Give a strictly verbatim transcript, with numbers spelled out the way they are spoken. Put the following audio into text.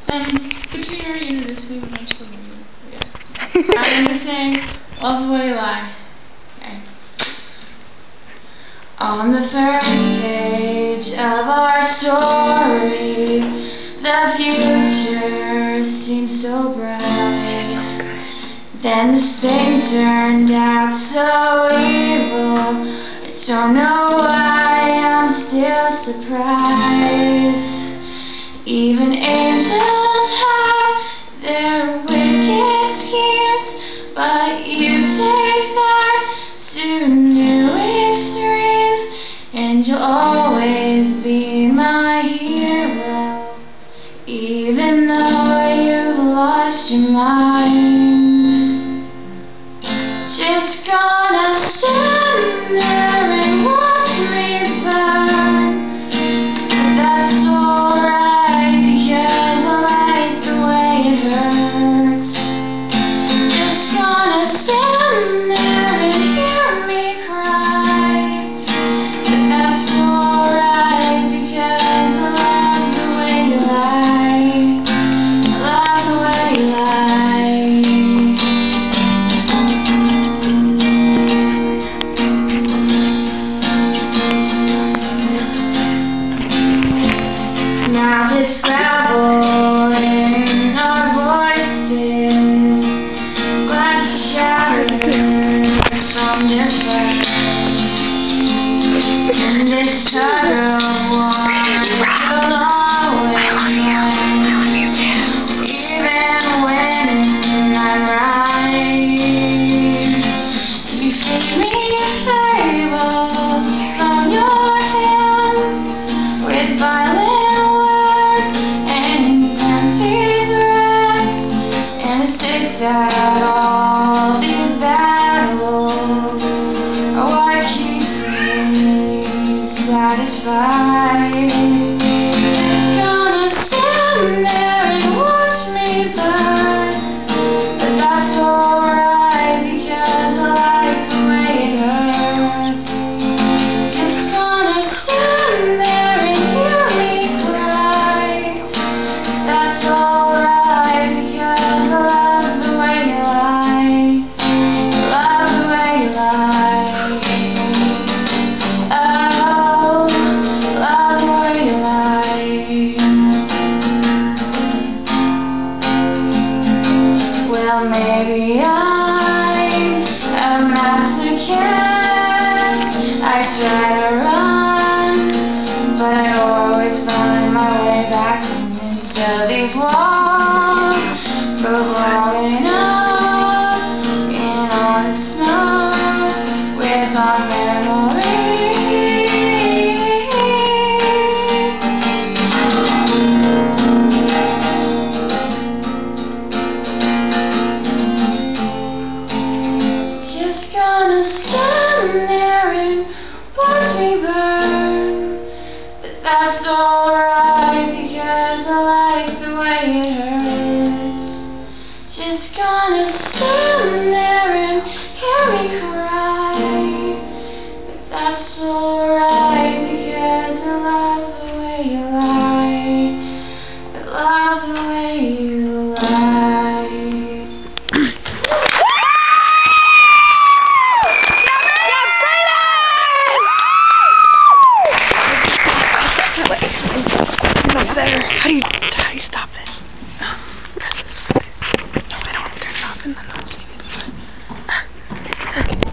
Um, Katrina already introduced me, but I'm still going to yeah. I'm going to sing Love the Way You Lie. Okay. On the first page of our story, the future seemed so bright. Then this thing turned out so evil. I don't know why I'm still surprised. Even angels have their wicked schemes, but you take that to new extremes, and you'll always be my hero, even though you've lost your mind. Just gonna stand there and watch me burn, but that's alright because I like the way it hurts. Just gonna stand there and hear me cry, but that's alright because I love the way you lie. I love the way you lie. Now this gravel in our voices, glass shattered from their flesh, and this tug of war will always win, even when I'm right. You feed me fables from your hands with violence that all these battles are what keeps me satisfied. Just gonna stand there and watch me burn, but that's alright because I like the way it hurts. Just gonna stand there and hear me cry, that's alright because I love the way you lie. Love the way you lie. Oh, love the way you lie. Well, maybe I'm a masochist. I try to run, but I always find my way back into these walls. Broke long enough in all the snow with our memories. Just gonna stand there and watch me burn, but that's alright because I like the way it hurts. Just gonna stand there and hear me cry, but that's alright because I love the way you lie. I love the way you lie. How do you how do you stop this? No, no, I don't want to turn it off and then not see it.